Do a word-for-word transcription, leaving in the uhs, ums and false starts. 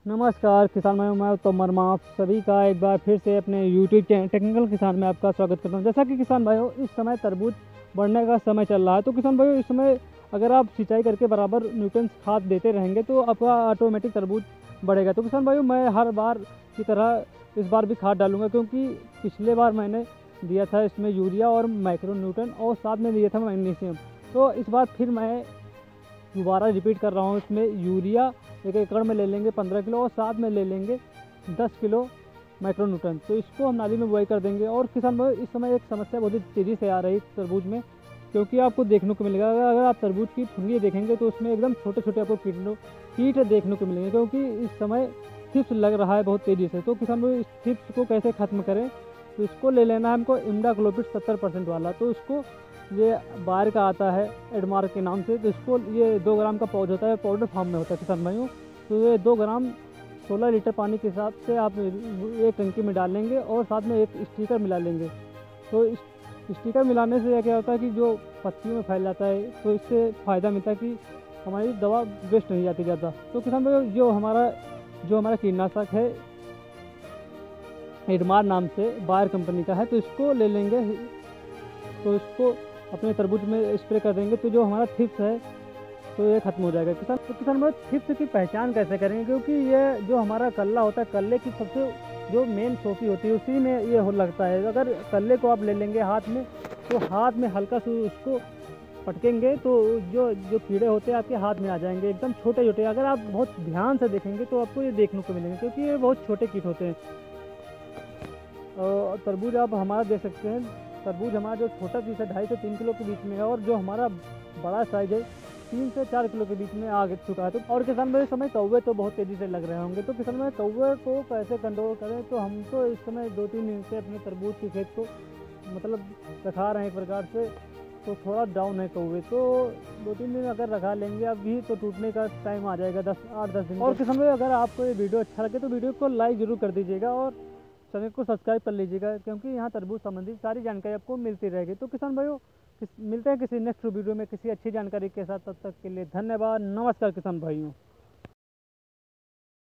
नमस्कार किसान भाइयों, मैं उत्तम वर्मा आप सभी का एक बार फिर से अपने यूट्यूब चैनल टेक्निकल किसान में आपका स्वागत करता हूं। जैसा कि किसान भाइयों इस समय तरबूज बढ़ने का समय चल रहा है, तो किसान भाइयों इस समय अगर आप सिंचाई करके बराबर न्यूट्रिएंट्स खाद देते रहेंगे तो आपका ऑटोमेटिक तरबूज बढ़ेगा। तो किसान भाइयों मैं हर बार की तरह इस बार भी खाद डालूंगा, क्योंकि पिछले बार मैंने दिया था इसमें यूरिया और माइक्रो न्यूट्रन और साथ में दिया था मैग्नीशियम। तो इस बार फिर मैं दोबारा रिपीट कर रहा हूँ, इसमें यूरिया एक एकड़ में ले लेंगे पंद्रह किलो और साथ में ले लेंगे दस किलो माइक्रो न्यूट्रन। तो इसको हम नाली में बुआई कर देंगे। और किसान भाई इस समय एक समस्या बहुत ही तेज़ी से आ रही है तरबूज में, क्योंकि आपको देखने को मिलेगा अगर अगर आप तरबूज की फुंगी देखेंगे तो उसमें एकदम छोटे छोटे आपको कीटों कीट देखने को मिलेंगे, क्योंकि इस समय थिप्स लग रहा है बहुत तेज़ी से। तो किसान भाई इस थिप्स को कैसे ख़त्म करें, तो इसको ले लेना है हमको इमिडाक्लोपिड सत्तर परसेंट वाला। तो इसको ये बाहर का आता है एडमार के नाम से। तो इसको ये दो ग्राम का पाउच होता है, पाउडर फॉर्म में होता है किसान भाइयों। तो ये दो ग्राम सोलह लीटर पानी के हिसाब से आप एक टंकी में डाल लेंगे और साथ में एक स्टिकर मिला लेंगे। तो इस स्टिकर मिलाने से क्या होता है कि जो पत्तियों में फैल जाता है, तो इससे फ़ायदा मिलता है कि हमारी दवा वेस्ट नहीं जाती ज़्यादा। तो किसान भाइयों जो हमारा जो हमारा कीटनाशक है एडमार नाम से बायर कंपनी का है, तो इसको ले लेंगे। तो इसको अपने तरबूज में स्प्रे कर देंगे, तो जो हमारा थिप्स है तो ये खत्म हो जाएगा। किसान तो किसान भाई थिप्स की पहचान कैसे करेंगे, क्योंकि ये जो हमारा कल्ला होता है, कल्ले की सबसे जो मेन सोफी होती है उसी में ये हो लगता है। अगर कल्ले को आप ले लेंगे हाथ में, तो हाथ में हल्का से उसको पटकेंगे तो जो जो कीड़े होते हैं आपके हाथ में आ जाएंगे, एकदम छोटे छोटे। अगर आप बहुत ध्यान से देखेंगे तो आपको ये देखने को मिलेंगे, क्योंकि ये बहुत छोटे कीट होते हैं। और तरबूज आप हमारा देख सकते हैं, तरबूज हमारा जो छोटा पीस है ढाई से तीन किलो के बीच में है, और जो हमारा बड़ा साइज है तीन से चार किलो के बीच में आ चुका है। तो और किसान भाई इस समय कौवे तो बहुत तेज़ी से लग रहे होंगे। तो किसान भाई कौवे को कैसे कंट्रोल करें, तो हम तो इस समय दो तीन दिन से अपने तरबूज के खेत को मतलब रखा रहे हैं एक प्रकार से। तो थोड़ा डाउन है कौवे, तो दो तीन दिन अगर रखा लेंगे अभी तो टूटने का टाइम आ जाएगा दस आठ दस दिन। और किसान भाई अगर आपको ये वीडियो अच्छा लगे तो वीडियो को लाइक ज़रूर कर दीजिएगा और चैनल को सब्सक्राइब कर लीजिएगा, क्योंकि यहाँ तरबूज संबंधित सारी जानकारी आपको मिलती रहेगी। तो किसान भाइयों मिलते हैं किसी नेक्स्ट वीडियो में किसी अच्छी जानकारी के साथ। तब तक के लिए धन्यवाद। नमस्कार किसान भाइयों।